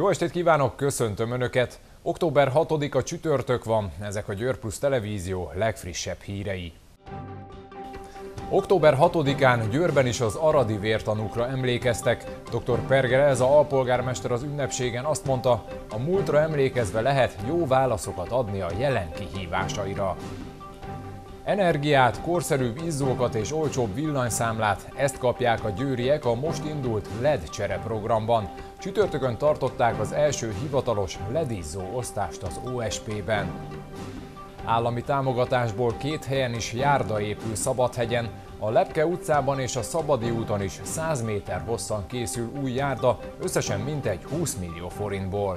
Jó estét kívánok, köszöntöm Önöket! Október 6-a csütörtök van, ezek a Győr Plus Televízió legfrissebb hírei. Október 6-án Győrben is az aradi vértanúkra emlékeztek. Dr. Perger Elza alpolgármester az ünnepségen azt mondta, a múltra emlékezve lehet jó válaszokat adni a jelen kihívásaira. Energiát, korszerűbb izzókat és olcsóbb villanyszámlát, ezt kapják a győriek a most indult LED csere programban. Csütörtökön tartották az első hivatalos LED-izzó osztást az OSP-ben. Állami támogatásból 2 helyen is járda épül Szabadhegyen, a Lepke utcában és a Szabadi úton is 100 méter hosszan készül új járda, összesen mintegy 20 millió forintból.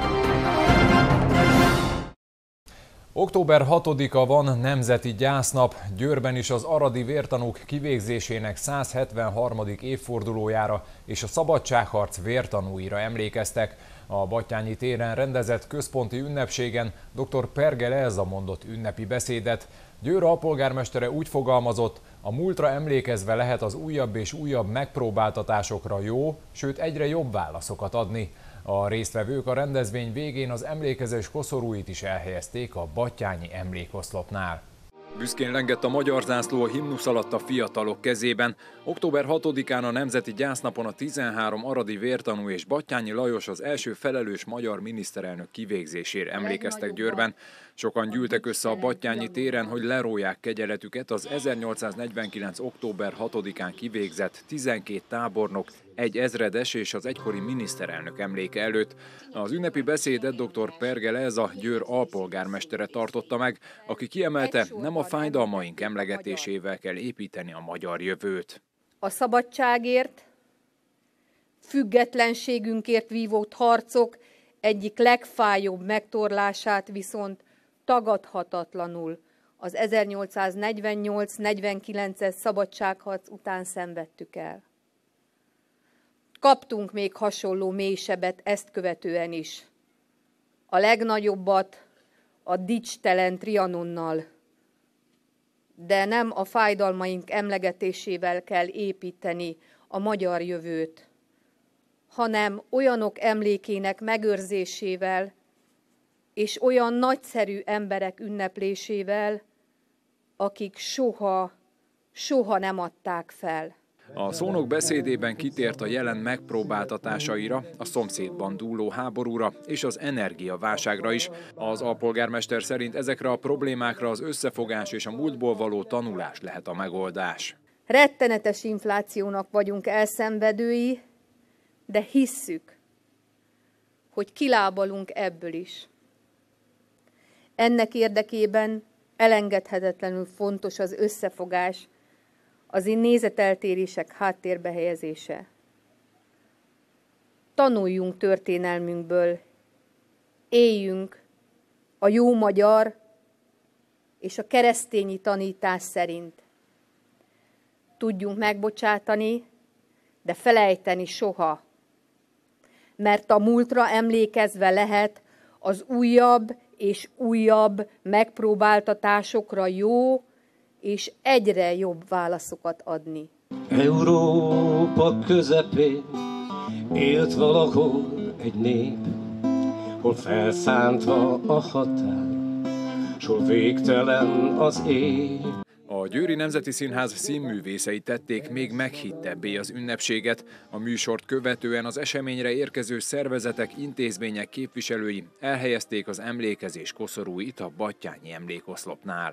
Október 6-a van, nemzeti gyásznap. Győrben is az aradi vértanúk kivégzésének 173. évfordulójára és a szabadságharc vértanúira emlékeztek. A Battyányi téren rendezett központi ünnepségen dr. Perger Elza mondott ünnepi beszédet. Győr alpolgármestere úgy fogalmazott, a múltra emlékezve lehet az újabb és újabb megpróbáltatásokra jó, sőt egyre jobb válaszokat adni. A résztvevők a rendezvény végén az emlékezés koszorúit is elhelyezték a battyányi emlékoszlopnál. Büszkén lengett a magyar zászló a himnusz alatt a fiatalok kezében. Október 6-án a nemzeti gyásznapon a 13 aradi vértanú és Battyányi Lajos az első felelős magyar miniszterelnök kivégzésére emlékeztek Győrben. Sokan gyűltek össze a Battyányi téren, hogy leróják kegyeletüket az 1849. október 6-án kivégzett 12 tábornok, egy ezredes és az egykori miniszterelnök emléke előtt. Az ünnepi beszédet dr. Perger Elza Győr alpolgármestere tartotta meg, aki kiemelte, nem a fájdalmaink emlegetésével kell építeni a magyar jövőt. A szabadságért, függetlenségünkért vívott harcok egyik legfájóbb megtorlását viszont tagadhatatlanul az 1848-49-es szabadságharc után szenvedtük el. Kaptunk még hasonló mélysebet ezt követően is. A legnagyobbat a dicstelen Trianonnal, de nem a fájdalmaink emlegetésével kell építeni a magyar jövőt, hanem olyanok emlékének megőrzésével és olyan nagyszerű emberek ünneplésével, akik soha nem adták fel. A szónok beszédében kitért a jelen megpróbáltatásaira, a szomszédban dúló háborúra és az energiaválságra is. Az alpolgármester szerint ezekre a problémákra az összefogás és a múltból való tanulás lehet a megoldás. Rettenetes inflációnak vagyunk elszenvedői, de hisszük, hogy kilábalunk ebből is. Ennek érdekében elengedhetetlenül fontos az összefogás, az nézeteltérések háttérbe helyezése. Tanuljunk történelmünkből, éljünk a jó magyar és a keresztényi tanítás szerint. Tudjunk megbocsátani, de felejteni soha, mert a múltra emlékezve lehet az újabb és újabb megpróbáltatásokra jó és egyre jobb válaszokat adni. Európa közepén élt valahol egy nép, hol felszántva a határ, s hol végtelen az ég. A Győri Nemzeti Színház színművészei tették még meghittebbé az ünnepséget. A műsort követően az eseményre érkező szervezetek, intézmények képviselői elhelyezték az emlékezés koszorúit a battyányi emlékoszlopnál.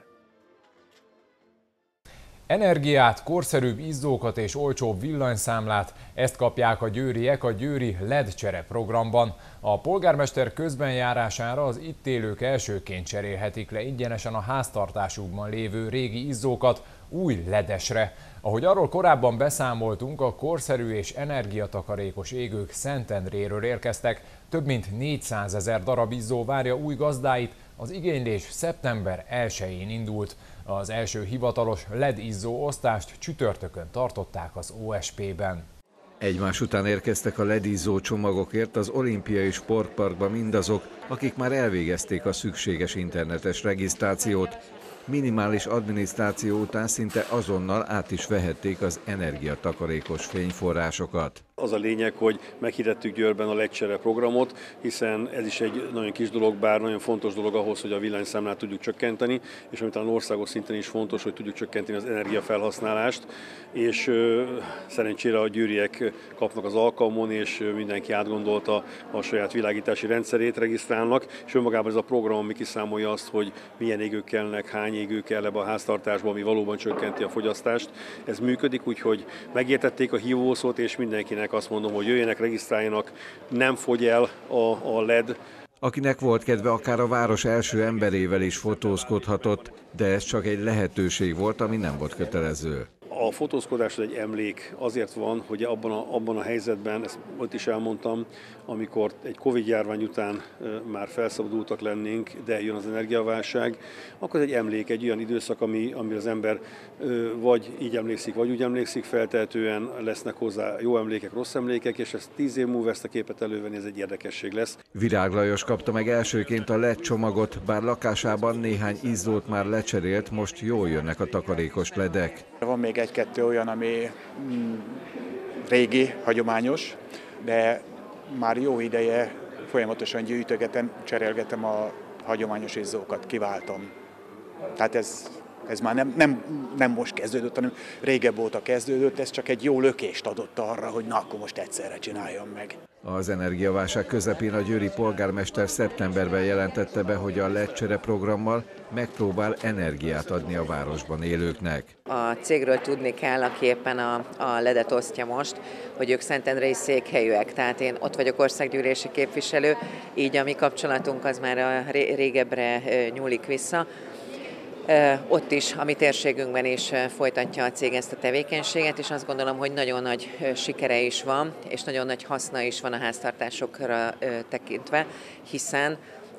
Energiát, korszerűbb izzókat és olcsóbb villanyszámlát, ezt kapják a győriek a győri LED csere programban. A polgármester közbenjárására az itt élők elsőként cserélhetik le ingyenesen a háztartásukban lévő régi izzókat új ledesre. Ahogy arról korábban beszámoltunk, a korszerű és energiatakarékos égők Szentendréről érkeztek. Több mint 400 000 darab izzó várja új gazdáit, az igénylés szeptember 1-én indult. Az első hivatalos LED izzó osztást csütörtökön tartották az OSP-ben. Egymás után érkeztek a LED izzó csomagokért az olimpiai sportparkba mindazok, akik már elvégezték a szükséges internetes regisztrációt. Minimális adminisztráció után szinte azonnal át is vehették az energiatakarékos fényforrásokat. Az a lényeg, hogy meghirdettük Győrben a LED-csere programot, hiszen ez is egy nagyon kis dolog, bár nagyon fontos dolog ahhoz, hogy a villanyszámlát tudjuk csökkenteni, és amit talán országos szinten is fontos, hogy tudjuk csökkenteni az energiafelhasználást, és szerencsére a győriek kapnak az alkalmon, és mindenki átgondolta a saját világítási rendszerét, regisztrálnak, és önmagában ez a program, ami kiszámolja azt, hogy milyen égők kellnek, hány égő kell ebbe a háztartásba, ami valóban csökkenti a fogyasztást. Ez működik, úgyhogy megértették a hívószót, és mindenkinek azt mondom, hogy jöjjenek, regisztráljanak, nem fogy el a LED. Akinek volt kedve, akár a város első emberével is fotózkodhatott, de ez csak egy lehetőség volt, ami nem volt kötelező. A fotózkodás egy emlék azért van, hogy abban a helyzetben, ezt ott is elmondtam, amikor egy Covid-járvány után már felszabadultak lennénk, de jön az energiaválság, akkor ez egy emlék, egy olyan időszak, amire az ember vagy így emlékszik, vagy úgy emlékszik, feltehetően lesznek hozzá jó emlékek, rossz emlékek, és ezt 10 év múlva ezt a képet elővenni, ez egy érdekesség lesz. Virág Lajos kapta meg elsőként a LED csomagot, bár lakásában néhány izzót már lecserélt, most jól jönnek a takarékos ledek. Van még egy-kettő olyan, ami régi, hagyományos, de már jó ideje folyamatosan gyűjtögetem, cserélgetem a hagyományos izzókat, kiváltom. Tehát ez már nem most kezdődött, hanem régebb óta kezdődött, ez csak egy jó lökést adott arra, hogy na akkor most egyszerre csináljam meg. Az energiaválság közepén a győri polgármester szeptemberben jelentette be, hogy a LED-csere programmal megpróbál energiát adni a városban élőknek. A cégről tudni kell, aki éppen a LED-et osztja most, hogy ők szentendrei székhelyűek, tehát én ott vagyok országgyűlési képviselő, így a mi kapcsolatunk az már a régebbre nyúlik vissza. Ott is, a mi térségünkben is folytatja a cég ezt a tevékenységet, és azt gondolom, hogy nagyon nagy sikere is van, és nagyon nagy haszna is van a háztartásokra tekintve, hiszen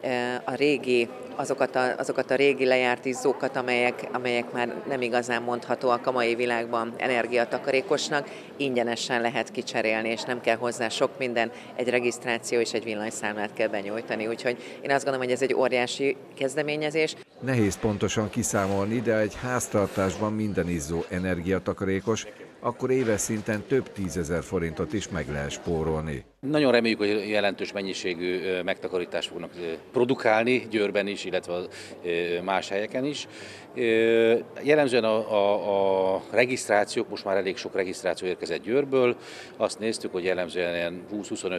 azokat a régi lejárt izzókat, amelyek már nem igazán mondhatóak a mai világban energiatakarékosnak, ingyenesen lehet kicserélni, és nem kell hozzá sok minden, egy regisztráció és egy villanyszámlát kell benyújtani. Úgyhogy én azt gondolom, hogy ez egy óriási kezdeményezés. Nehéz pontosan kiszámolni, de egy háztartásban minden izzó energiatakarékos, akkor éves szinten több 10 000 forintot is meg lehet spórolni. Nagyon reméljük, hogy jelentős mennyiségű megtakarítást fognak produkálni Győrben is, illetve más helyeken is. Jellemzően a regisztrációk, most már elég sok regisztráció érkezett Győrből. Azt néztük, hogy jellemzően 20-25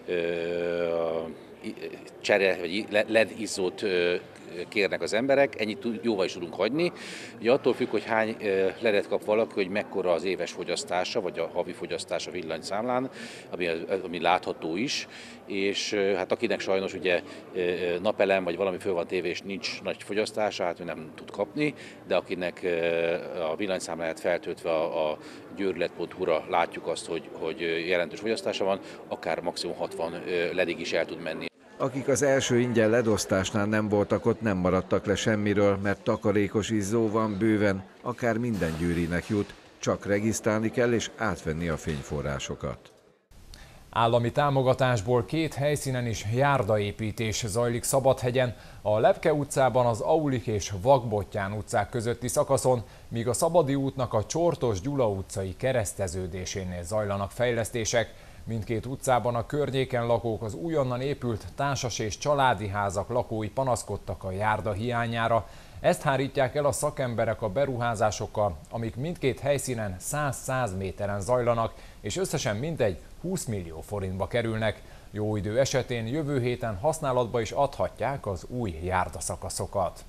csere vagy LED izzót kérnek az emberek, ennyit jóval is tudunk hagyni. Ugye attól függ, hogy hány ledet kap valaki, hogy mekkora az éves fogyasztása, vagy a havi fogyasztása villanyszámlán, ami látható is, és hát akinek sajnos ugye napelem, vagy valami föl van tévé, és nincs nagy fogyasztása, hát ő nem tud kapni, de akinek a villanyszámláját feltöltve a győrled.hu-ra látjuk azt, hogy jelentős fogyasztása van, akár maximum 60 ledig is el tud menni. Akik az első ingyen ledosztásnál nem voltak ott, nem maradtak le semmiről, mert takarékos izzó van bőven, akár minden győrinek jut, csak regisztrálni kell és átvenni a fényforrásokat. Állami támogatásból 2 helyszínen is járdaépítés zajlik Szabadhegyen, a Lepke utcában az Aulik és Vakbottyán utcák közötti szakaszon, míg a Szabadi útnak a Csortos Gyula utcai kereszteződésénél zajlanak fejlesztések. Mindkét utcában a környéken lakók, az újonnan épült társas és családi házak lakói panaszkodtak a járda hiányára. Ezt hárítják el a szakemberek a beruházásokkal, amik mindkét helyszínen 100-100 méteren zajlanak, és összesen mintegy 20 millió forintba kerülnek. Jó idő esetén jövő héten használatba is adhatják az új járdaszakaszokat.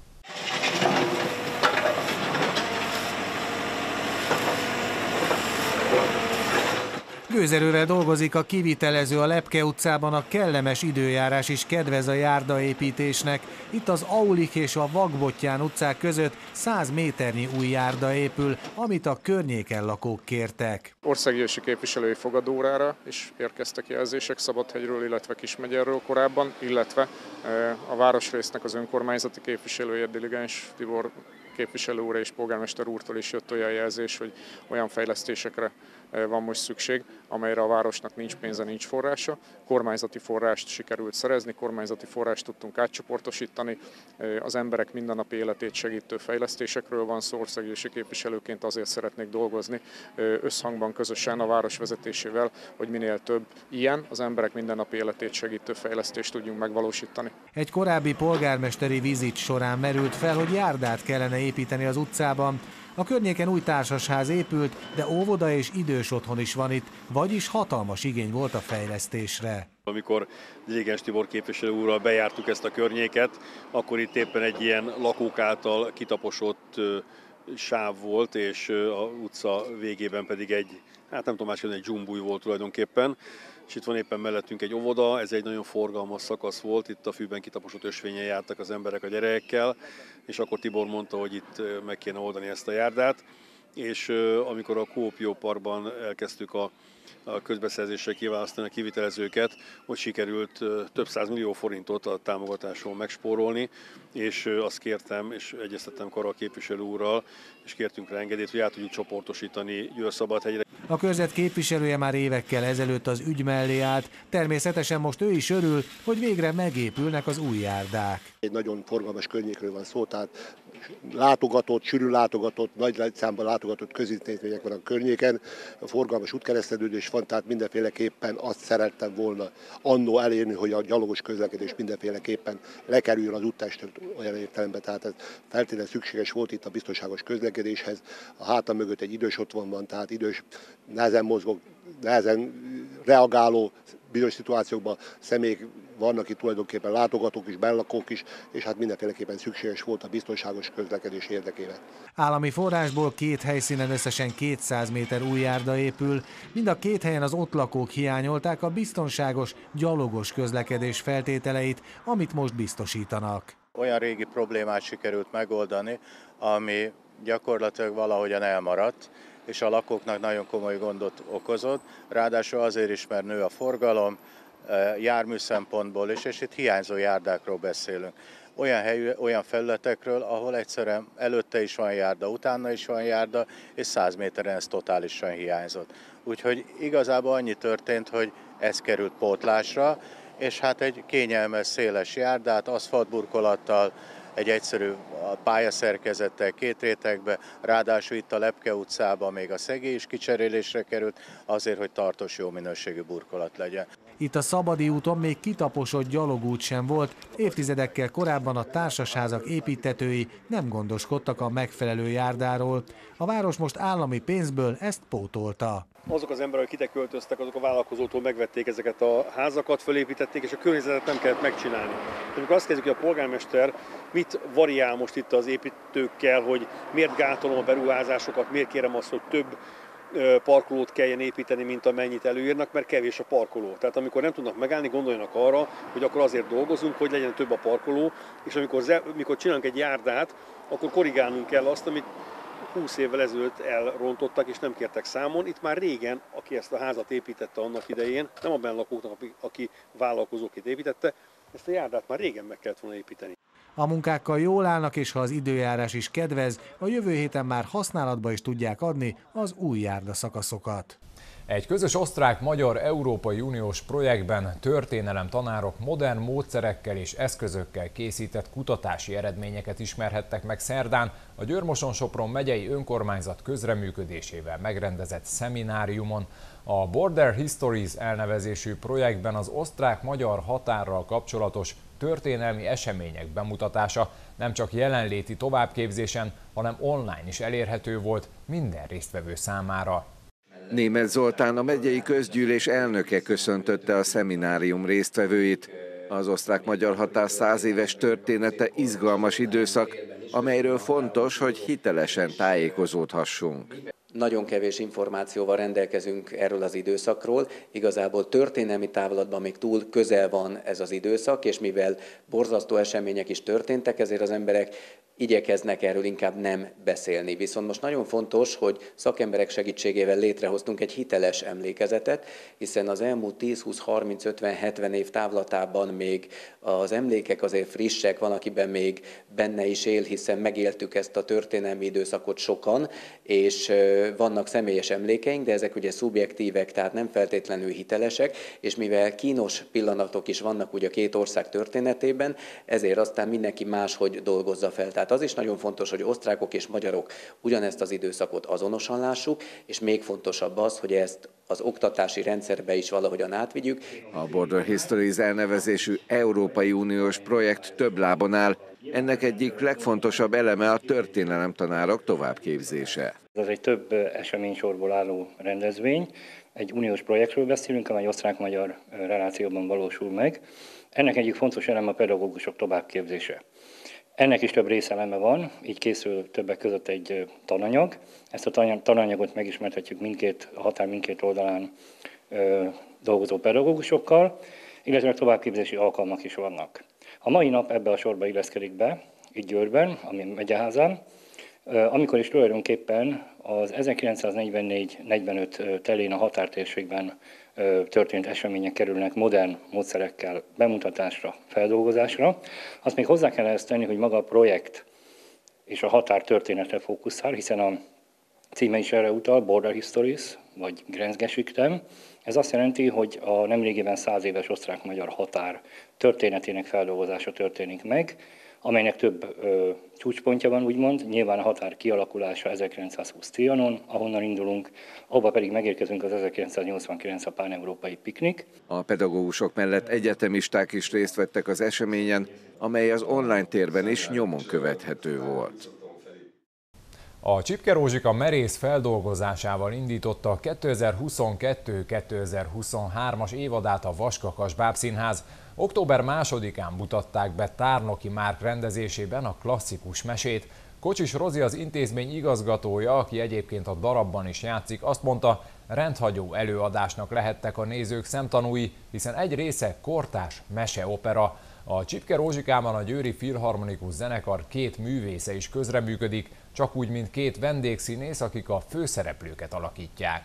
Gőzerővel dolgozik a kivitelező a Lepke utcában, a kellemes időjárás is kedvez a járdaépítésnek. Itt az Aulik és a Vakbottyán utcák között 100 méternyi új járda épül, amit a környéken lakók kértek. Országgyűlési képviselői fogadóórára is érkeztek jelzések Szabadhegyről, illetve Kismegyerről korábban, illetve a városrésznek az önkormányzati képviselője, Diligens Tibor képviselő úr és polgármester úrtól is jött olyan jelzés, hogy olyan fejlesztésekre van most szükség, amelyre a városnak nincs pénze, nincs forrása. Kormányzati forrást sikerült szerezni, kormányzati forrást tudtunk átcsoportosítani. Az emberek mindennapi életét segítő fejlesztésekről van szó, országgyűlési képviselőként azért szeretnék dolgozni összhangban közösen a város vezetésével, hogy minél több ilyen, az emberek mindennapi életét segítő fejlesztést tudjunk megvalósítani. Egy korábbi polgármesteri vizit során merült fel, hogy járdát kellene építeni az utcában. A környéken új társasház épült, de óvoda és idős otthon is van itt, vagyis hatalmas igény volt a fejlesztésre. Amikor Diligens Tibor képviselő úrral bejártuk ezt a környéket, akkor itt éppen egy ilyen lakók által kitaposott sáv volt, és a utca végében pedig egy, hát nem tudom másképpen, egy dzsumbúj volt tulajdonképpen. És itt van éppen mellettünk egy óvoda, ez egy nagyon forgalmas szakasz volt, itt a fűben kitaposott ösvényen jártak az emberek a gyerekekkel, és akkor Tibor mondta, hogy itt meg kéne oldani ezt a járdát, és amikor a Coop Parkban elkezdtük a közbeszerzéssel kiválasztani a kivitelezőket, hogy sikerült több 100 millió forintot a támogatáson megspórolni, és azt kértem, és egyeztettem Kara képviselő úrral, és kértünk rá engedélyt, hogy át tudjuk csoportosítani Győr-Szabadhegyre. A körzet képviselője már évekkel ezelőtt az ügy mellé állt, természetesen most ő is örül, hogy végre megépülnek az új járdák. Egy nagyon forgalmas környékről van szó, tehát látogatott, sűrű látogatott, nagy számban látogatott közintézmények van a környéken, a forgalmas útkereszteződés van, tehát mindenféleképpen azt szerettem volna annó elérni, hogy a gyalogos közlekedés mindenféleképpen lekerüljön az úttestről olyan értelemben, tehát ez feltétlenül szükséges volt itt a biztonságos közlekedéshez. A hátam mögött egy idős otthon van, tehát idős, nehezen mozgó, nehezen reagáló bizonyos szituációkban személyek vannak itt tulajdonképpen látogatók is, bennlakók is, és hát mindenféleképpen szükséges volt a biztonságos közlekedés érdekében. Állami forrásból két helyszínen összesen 200 méter új járda épül, mind a két helyen az ott lakók hiányolták a biztonságos, gyalogos közlekedés feltételeit, amit most biztosítanak. Olyan régi problémát sikerült megoldani, ami gyakorlatilag valahogyan elmaradt, és a lakóknak nagyon komoly gondot okozott, ráadásul azért is, mert nő a forgalom, jármű szempontból is, és itt hiányzó járdákról beszélünk. Olyan felületekről, ahol egyszerűen előtte is van járda, utána is van járda, és 100 méteren ez totálisan hiányzott. Úgyhogy igazából annyi történt, hogy ez került pótlásra, és hát egy kényelmes, széles járdát, aszfaltburkolattal, egy egyszerű pályaszerkezettel, két rétegbe, ráadásul itt a Lepke utcában még a szegély is kicserélésre került, azért, hogy tartós, jó minőségű burkolat legyen. Itt a Szabadi úton még kitaposott gyalogút sem volt, évtizedekkel korábban a társasházak építtetői nem gondoskodtak a megfelelő járdáról. A város most állami pénzből ezt pótolta. Azok az emberek, akik ide költöztek, azok a vállalkozótól megvették ezeket a házakat, fölépítették, és a környezetet nem kellett megcsinálni. De amikor azt kezdjük, hogy a polgármester mit variál most itt az építőkkel, hogy miért gátolom a beruházásokat, miért kérem azt, hogy több parkolót kelljen építeni, mint amennyit előírnak, mert kevés a parkoló. Tehát amikor nem tudnak megállni, gondoljanak arra, hogy akkor azért dolgozunk, hogy legyen több a parkoló, és amikor csinálunk egy járdát, akkor korrigálnunk kell azt, amit 20 évvel ezelőtt elrontottak és nem kértek számon. Itt már régen, aki ezt a házat építette annak idején, nem a bennlakóknak, aki vállalkozóként építette, ezt a járdát már régen meg kellett volna építeni. A munkákkal jól állnak, és ha az időjárás is kedvez, a jövő héten már használatba is tudják adni az új járdaszakaszokat. Egy közös osztrák-magyar Európai Uniós projektben történelemtanárok modern módszerekkel és eszközökkel készített kutatási eredményeket ismerhettek meg szerdán a Győr-Moson-Sopron megyei önkormányzat közreműködésével megrendezett szemináriumon. A Border Histories elnevezésű projektben az osztrák-magyar határral kapcsolatos történelmi események bemutatása nem csak jelenléti továbbképzésen, hanem online is elérhető volt minden résztvevő számára. Németh Zoltán, a megyei közgyűlés elnöke köszöntötte a szeminárium résztvevőit. Az osztrák-magyar határ 100 éves története izgalmas időszak, amelyről fontos, hogy hitelesen tájékozódhassunk. Nagyon kevés információval rendelkezünk erről az időszakról. Igazából történelmi távlatban még túl közel van ez az időszak, és mivel borzasztó események is történtek, ezért az emberek igyekeznek erről inkább nem beszélni. Viszont most nagyon fontos, hogy szakemberek segítségével létrehoztunk egy hiteles emlékezetet, hiszen az elmúlt 10, 20, 30, 50, 70 év távlatában még az emlékek azért frissek, van, akiben még benne is él, hiszen megéltük ezt a történelmi időszakot sokan, és vannak személyes emlékeink, de ezek ugye szubjektívek, tehát nem feltétlenül hitelesek, és mivel kínos pillanatok is vannak ugye a két ország történetében, ezért aztán mindenki máshogy dolgozza fel. Tehát az is nagyon fontos, hogy osztrákok és magyarok ugyanezt az időszakot azonosan lássuk, és még fontosabb az, hogy ezt az oktatási rendszerbe is valahogyan átvigyük. A Border Histories elnevezésű Európai Uniós projekt több lábon áll. Ennek egyik legfontosabb eleme a történelemtanárok továbbképzése. Ez egy több eseménysorból álló rendezvény. Egy uniós projektről beszélünk, amely osztrák-magyar relációban valósul meg. Ennek egyik fontos eleme a pedagógusok továbbképzése. Ennek is több részeleme van, így készül többek között egy tananyag. Ezt a tananyagot megismertetjük a határ mindkét oldalán dolgozó pedagógusokkal, illetve továbbképzési alkalmak is vannak. A mai nap ebbe a sorba illeszkedik be, itt Győrben, ami Megyeházán, amikor is tulajdonképpen az 1944-45 telén a határtérségben történt események kerülnek modern módszerekkel bemutatásra, feldolgozásra. Azt még hozzá kell ezt tenni, hogy maga a projekt és a határ történetre fókuszál, hiszen a címe is erre utal, Border Histories, vagy Grenzgeschichten. Ez azt jelenti, hogy a nemrégiben 100 éves osztrák-magyar határ történetének feldolgozása történik meg, amelynek több csúcspontja van, úgymond. Nyilván a határ kialakulása 1920 Trianon, ahonnan indulunk, abba pedig megérkezünk az 1989 a pán-európai piknik. A pedagógusok mellett egyetemisták is részt vettek az eseményen, amely az online térben is nyomon követhető volt. A Csipke Rózsika merész feldolgozásával indította a 2022-2023-as évadát a Vaskakas Bábszínház. Október 2-án mutatták be Tárnoki Márk rendezésében a klasszikus mesét. Kocsis Rozi, az intézmény igazgatója, aki egyébként a darabban is játszik, azt mondta, rendhagyó előadásnak lehettek a nézők szemtanúi, hiszen egy része kortárs meseopera. A Csipke Rózsikában a Győri Filharmonikus Zenekar 2 művésze is közreműködik, csak úgy, mint 2 vendégszínész, akik a főszereplőket alakítják.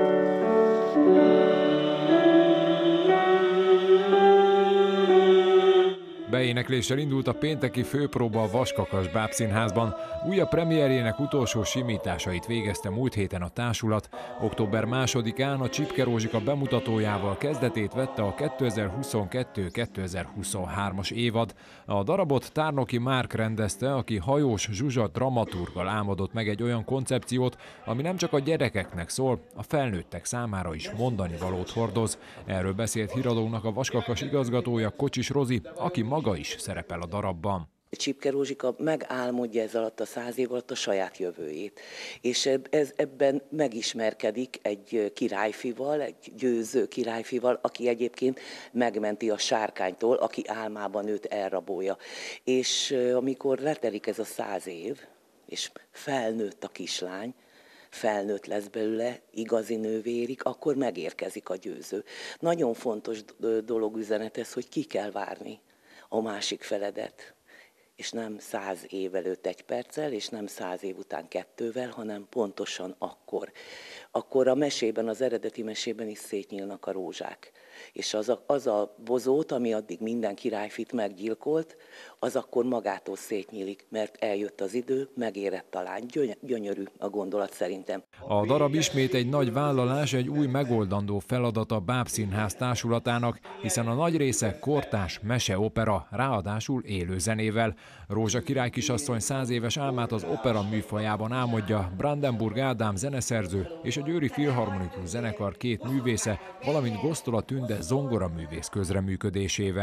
Beénekléssel indult a pénteki főpróba a Vaskakas Bábszínházban. Újabb premierjének utolsó simításait végezte múlt héten a társulat. Október 2-án a Csipke Rózsika bemutatójával kezdetét vette a 2022-2023-as évad. A darabot Tárnoki Márk rendezte, aki Hajós Zsuzsa dramaturggal álmodott meg egy olyan koncepciót, ami nem csak a gyerekeknek szól, a felnőttek számára is mondani valót hordoz. Erről beszélt híradónak a Vaskakas igazgatója, Kocsis Rozi, aki maga is szerepel a darabban. Csipke Rózsika megálmodja ez alatt a 100 év alatt a saját jövőjét. És ebben megismerkedik egy királyfival, egy győző királyfival, aki egyébként megmenti a sárkánytól, aki álmában őt elrabolja. És amikor letelik ez a 100 év, és felnőtt a kislány, felnőtt lesz belőle, igazi nővé érik, akkor megérkezik a győző. Nagyon fontos dolog üzenet ez, hogy ki kell várni a másik feledet. És nem 100 év előtt 1 perccel, és nem 100 év után 2-vel, hanem pontosan akkor. Akkor a mesében, az eredeti mesében is szétnyílnak a rózsák. És az a bozót, ami addig minden királyfit meggyilkolt, az akkor magától szétnyílik, mert eljött az idő, megérett a lány. Gyönyörű a gondolat szerintem. A darab ismét egy nagy vállalás, egy új megoldandó feladat a Bábszínház társulatának, hiszen a nagy része kortárs meseopera, ráadásul élő zenével. Rózsa király kisasszony 100 éves álmát az opera műfajában álmodja Brandenburg Ádám zeneszerző és a Győri Filharmonikus Zenekar 2 művésze, valamint Gosztola Tünde zongoraművész közreműködésével.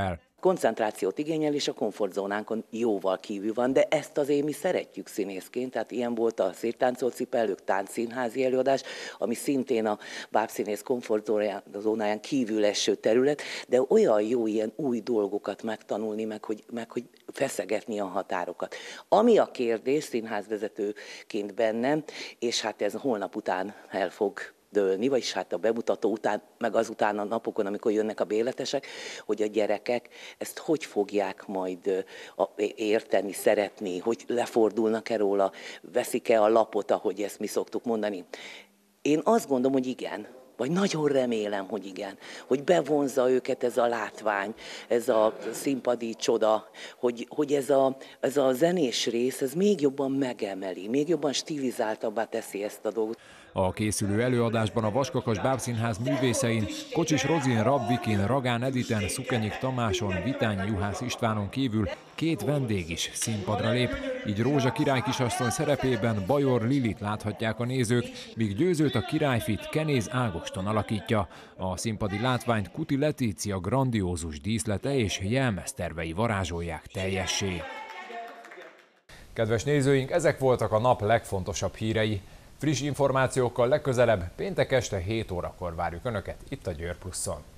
koncentrációt igényel, és a komfortzónánkon jóval kívül van, de ezt azért mi szeretjük színészként, tehát ilyen volt a Széttáncolt Cipellők táncszínházi előadás, ami szintén a bábszínész komfortzónáján kívül eső terület, de olyan jó ilyen új dolgokat megtanulni, meg hogy feszegetni a határokat. Ami a kérdés színházvezetőként bennem, és hát ez holnap után el fog dőlni, vagyis hát a bemutató után, meg azután a napokon, amikor jönnek a béletesek, hogy a gyerekek ezt hogy fogják majd érteni, szeretni, hogy lefordulnak-e róla, veszik-e a lapot, ahogy ezt mi szoktuk mondani. Én azt gondolom, hogy igen, vagy nagyon remélem, hogy igen, hogy bevonza őket ez a látvány, ez a színpadi csoda, hogy ez a zenés rész, ez még jobban megemeli, még jobban stilizáltabbá teszi ezt a dolgot. A készülő előadásban a Vaskakas Bábszínház művészein, Kocsis Rozin, Rabvikin, Ragán Editen, Szukenyik Tamáson, Vitányi Juhász Istvánon kívül 2 vendég is színpadra lép, így Rózsa királykisasszony szerepében Bajor Lilit láthatják a nézők, míg Győzőt a királyfit Kenéz Ágoston alakítja. A színpadi látványt Kuti Letícia grandiózus díszlete és jelmeztervei varázsolják teljessé. Kedves nézőink, ezek voltak a nap legfontosabb hírei. Friss információkkal legközelebb péntek este 7 órakor várjuk Önöket itt a Győr Pluszon.